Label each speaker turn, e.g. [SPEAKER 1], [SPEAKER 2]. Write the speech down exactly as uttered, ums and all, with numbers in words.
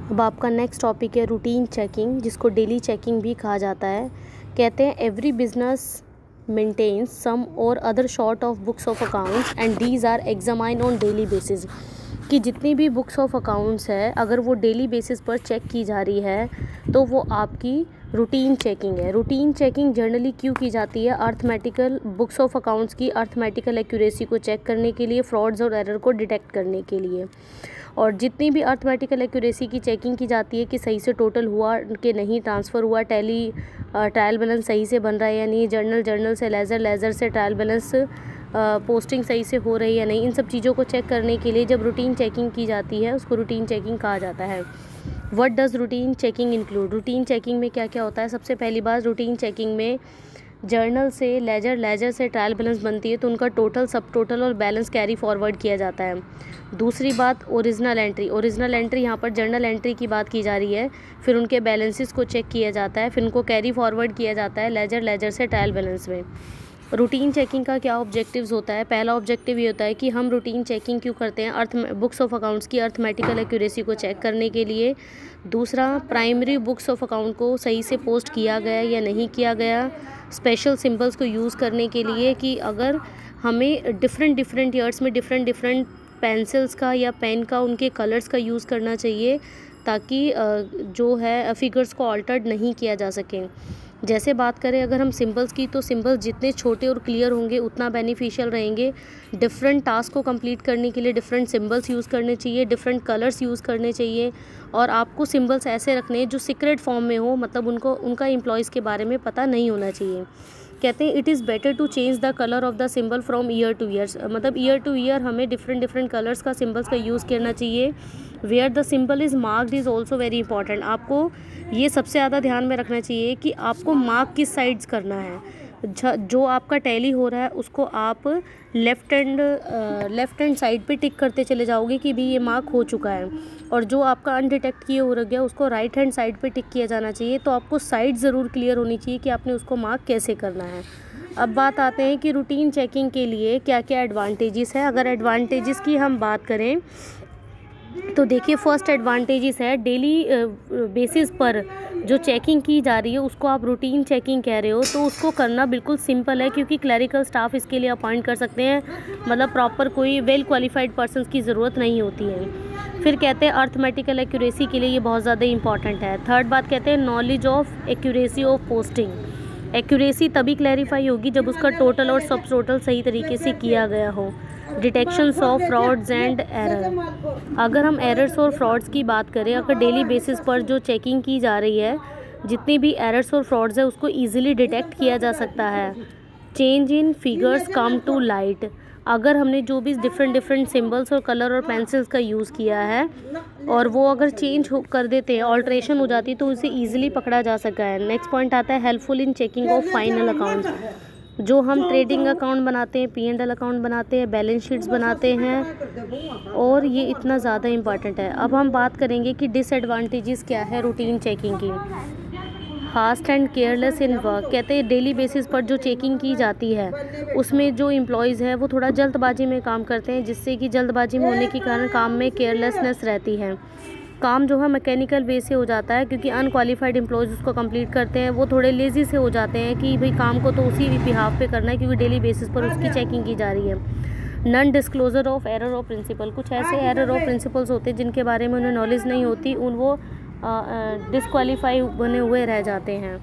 [SPEAKER 1] अब आपका next topic है रूटीन चेकिंग, जिसको डेली चेकिंग भी कहा जाता है। कहते हैं एवरी बिजनेस मेंटेन्स सम और other sort of books of accounts and these are examine on daily basis. कि जितनी भी बुक्स ऑफ अकाउंट्स है अगर वो डेली बेसिस पर चेक की जा रही है तो वो आपकी रूटीन चेकिंग है। रूटीन चेकिंग जनरली क्यों की जाती है? अर्थमेटिकल बुक्स ऑफ अकाउंट्स की अर्थमेटिकल एक्यूरेसी को चेक करने के लिए, फ्रॉड्स और एरर को डिटेक्ट करने के लिए। और जितनी भी अर्थमेटिकल एक्यूरेसी की चेकिंग की जाती है कि सही से टोटल हुआ कि नहीं, ट्रांसफ़र हुआ, टैली ट्रायल बैलेंस सही से बन रहा है या नहीं, जर्नल जर्नल से लेज़र लेज़र से ट्रायल बैलेंस पोस्टिंग सही से हो रही है या नहीं, इन सब चीज़ों को चेक करने के लिए जब रूटीन चेकिंग की जाती है उसको रूटीन चेकिंग कहा जाता है। What does routine checking include? Routine checking में क्या क्या होता है? सबसे पहली बात, रूटीन चेकिंग में जर्नल से लेजर लेजर से ट्रायल बैलेंस बनती है तो उनका टोटल, सब टोटल और बैलेंस कैरी फॉरवर्ड किया जाता है। दूसरी बात, ओरिजिनल एंट्री। ओरिजिनल एंट्री यहाँ पर जर्नल एंट्री की बात की जा रही है। फिर उनके बैलेंसेस को चेक किया जाता है, फिर उनको कैरी फॉरवर्ड किया जाता है लेजर लेजर से ट्रायल बैलेंस में। रूटीन चेकिंग का क्या ऑब्जेक्टिव्स होता है? पहला ऑब्जेक्टिव ये होता है कि हम रूटीन चेकिंग क्यों करते हैं? अर्थ बुक्स ऑफ अकाउंट्स की अर्थमेटिकल एक्यूरेसी को चेक करने के लिए। दूसरा, प्राइमरी बुक्स ऑफ अकाउंट को सही से पोस्ट किया गया या नहीं किया गया। स्पेशल सिंबल्स को यूज़ करने के लिए कि अगर हमें डिफरेंट डिफरेंट ईयर्स में डिफरेंट डिफरेंट पेंसिल्स का या पेन का, उनके कलर्स का यूज़ करना चाहिए ताकि जो है फिगर्स को ऑल्टर्ड नहीं किया जा सके। जैसे बात करें अगर हम सिंबल्स की, तो सिंबल्स जितने छोटे और क्लियर होंगे उतना बेनिफिशियल रहेंगे। डिफरेंट टास्क को कंप्लीट करने के लिए डिफरेंट सिंबल्स यूज़ करने चाहिए, डिफरेंट कलर्स यूज़ करने चाहिए। और आपको सिंबल्स ऐसे रखने हैं जो सीक्रेट फॉर्म में हो, मतलब उनको उनका एम्प्लॉयज़ के बारे में पता नहीं होना चाहिए। कहते हैं it is better to change the colour of the symbol from year to years, मतलब ईयर टू ईयर हमें डिफरेंट डिफरेंट कलर्स का सिंबल्स का यूज़ करना चाहिए। Where the symbol is marked is also very important. आपको ये सबसे ज़्यादा ध्यान में रखना चाहिए कि आपको मार्क किस साइड्स करना है। जो आपका टैली हो रहा है उसको आप left hand left hand side पे टिक करते चले जाओगे कि भी ये मार्क हो चुका है, और जो आपका अनडिटेक्ट किए हो रह गया उसको राइट हैंड साइड पे टिक किया जाना चाहिए। तो आपको साइड ज़रूर क्लियर होनी चाहिए कि आपने उसको मार्क कैसे करना है। अब बात आते हैं कि रूटीन चेकिंग के लिए क्या क्या एडवांटेजेस है। अगर एडवांटेजेस की हम बात करें तो देखिए, फर्स्ट एडवांटेजेस है डेली बेसिस पर जो चेकिंग की जा रही है उसको आप रूटीन चेकिंग कह रहे हो तो उसको करना बिल्कुल सिंपल है, क्योंकि क्लरिकल स्टाफ इसके लिए अपॉइंट कर सकते हैं, मतलब प्रॉपर कोई वेल क्वालिफाइड पर्सन्स की ज़रूरत नहीं होती है। फिर कहते हैं अर्थमेटिकल एक्यूरेसी के लिए ये बहुत ज़्यादा इंपॉर्टेंट है। थर्ड बात कहते हैं knowledge of accuracy of posting. Accuracy तभी क्लैरिफाई होगी जब उसका टोटल और सब टोटल सही तरीके से किया गया हो। Detections of frauds and error. अगर हम एरर्स और फ्रॉड्स की बात करें, अगर डेली बेसिस पर जो चेकिंग की जा रही है जितनी भी एरर्स और फ्रॉड्स है उसको इजीली डिटेक्ट किया जा सकता है। Change in figures come to light. अगर हमने जो भी डिफरेंट डिफरेंट सिंबल्स और कलर और पेंसिल्स का यूज़ किया है और वो अगर चेंज हो कर देते हैं, ऑल्ट्रेशन हो जाती है, तो उसे ईजिली पकड़ा जा सकता है। नेक्स्ट पॉइंट आता है helpful in checking of final accounts. जो हम ट्रेडिंग अकाउंट बनाते हैं, पी एंड एल अकाउंट बनाते हैं, बैलेंस शीट्स बनाते हैं, और ये इतना ज़्यादा इम्पॉर्टेंट है। अब हम बात करेंगे कि डिसएडवांटेजेस क्या है रूटीन चेकिंग की। Fast and careless in work. कहते हैं डेली बेसिस पर जो चेकिंग की जाती है उसमें जो एम्प्लॉयज़ है वो थोड़ा जल्दबाजी में काम करते हैं, जिससे कि जल्दबाजी में होने के कारण काम में केयरलेसनेस रहती है। काम जो है मैकेनिकल वे से हो जाता है, क्योंकि अनक्वालिफाइड एम्प्लॉयज़ उसको कंप्लीट करते हैं। वो थोड़े लेज़ी से हो जाते हैं कि भाई काम को तो उसी बिहाफ पे करना है क्योंकि डेली बेसिस पर उसकी चेकिंग की जा रही है। Non disclosure of error of principle. कुछ ऐसे एरर ऑफ प्रिंसिपल्स होते हैं जिनके बारे में उन्हें नॉलेज नहीं होती, उन वो डिस्क्वालीफाई बने हुए रह जाते हैं।